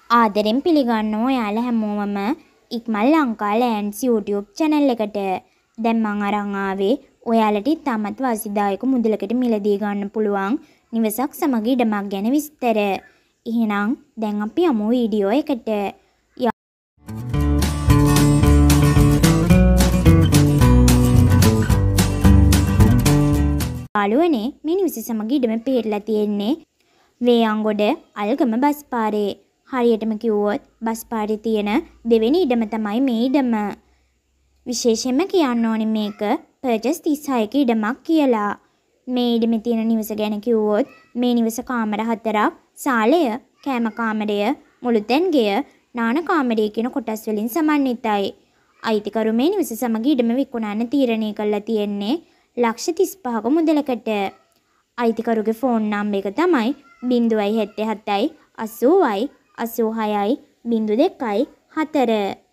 ආදරෙන් පිළිගන්නවා ඔයාලා හැමෝමම Ikmal Lanka lands YouTube channel එකට. දැන් මම අරන් ආවේ ඔයාලට ඉතාමත් වාසිදායක මුදලකට මිලදී ගන්න පුළුවන් නිවසක් සමග ඉඩමක් ගැන විස්තර. එහෙනම් දැන් අපි යමු වීඩියෝ එකට. යාළුවනේ මේ නිවස සමග ඉඩම පිරලා තියෙන්නේ වේයන්ගොඩ අල්ගම බස් පාරේ. හරියටම කිව්වොත් බස් පාරේ තියෙන දෙවෙනි ඉඩම තමයි මේ ඉඩම. විශේෂයෙන්ම කියන්න ඕනේ මේක පර්චස් 36ක ඉඩමක් කියලා. මේ ඉඩමේ තියෙන නිවස ගැන කිව්වොත් මේ නිවස කාමර 4ක්, සාලය, කෑම කාමරය, මුළුතැන් ගෙය, නාන කාමරය කියන කොටස් වලින් සමන්විතයි. අයිතිකරු මේ නිවස සමග ඉඩම විකුණන්න තීරණය කරලා තියෙන්නේ ලක්ෂ 35ක මුදලකට. අයිතිකරුගේ ෆෝන් නම්බර් එක තමයි 077 80යි 86යි 02යි 4.